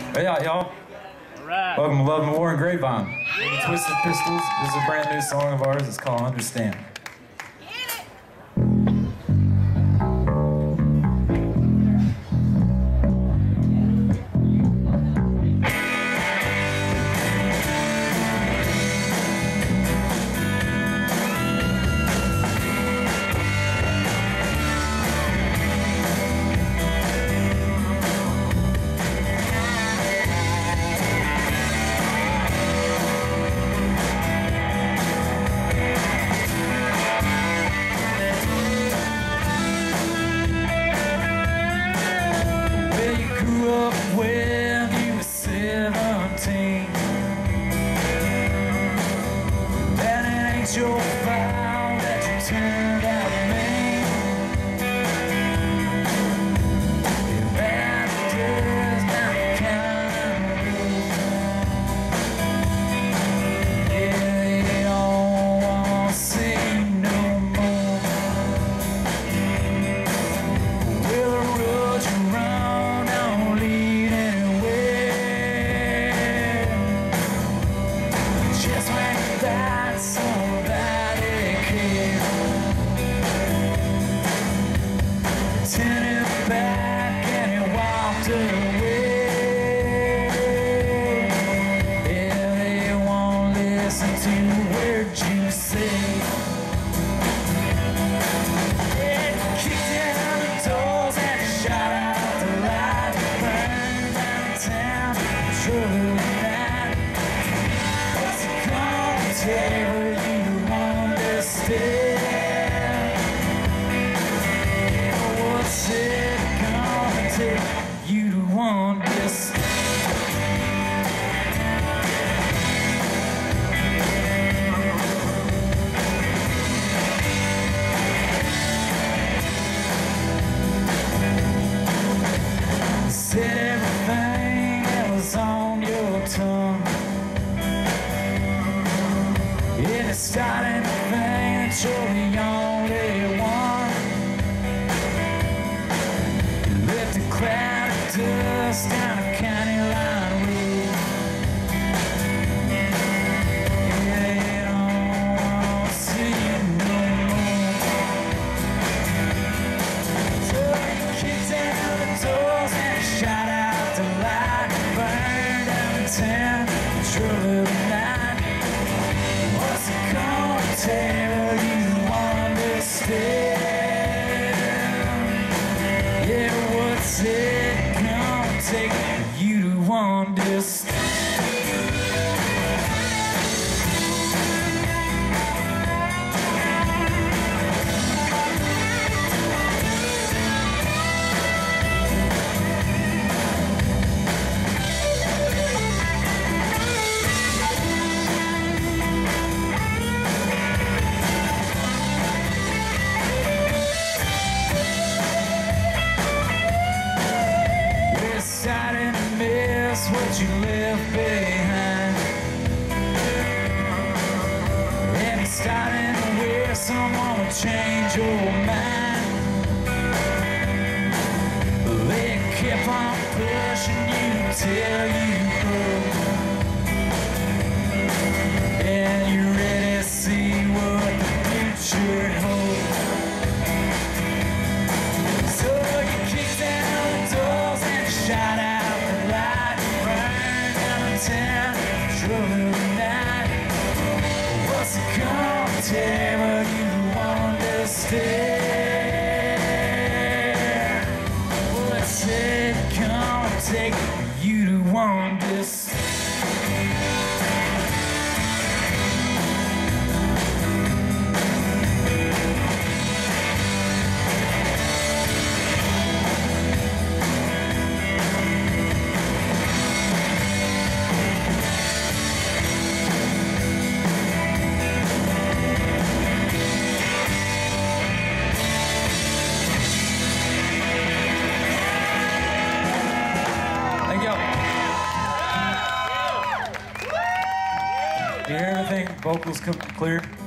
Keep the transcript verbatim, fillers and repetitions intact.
Hey, y'all. Right. Welcome to Love War Grapevine. Yeah. Twisted Pistols. This is a brand new song of ours. It's called Understand. When you were seventeen, and it ain't your fault that you turned out mean. Your bad days now kind of yeah, they don't wanna see you no more. Will the road you run don't lead anywhere. Just when you thought somebody cared, turned it back and you walked away. Yeah, they won't listen to a word you say. Yeah, kicked down the doors and shot out the light, burned down town, trouble night. What's it gonna take for you to understand? Yeah, what's it gonna take you to understand? Said everything that was on your tongue. Yeah, it's starting to think that you're the only one. You left a cloud of dust down a county line road. Yeah, you don't wanna see you no more. So you kicked down the doors and shot out the light, burned down the town, trouble night. What's it gonna take for you to understand? Yeah, what's it gonna take for you to understand? We're starting to miss what you left behind, and it's starting to wish someone would change your mind. They kept on pushing you till you broke, and you're ready to see what the future holds. So you kicked down the doors and shot out the light, burned down the town, trouble night. What's it gonna take for you to understand? What's it gonna take for you to understand? Thank you. Do you hear everything? Vocals come clear?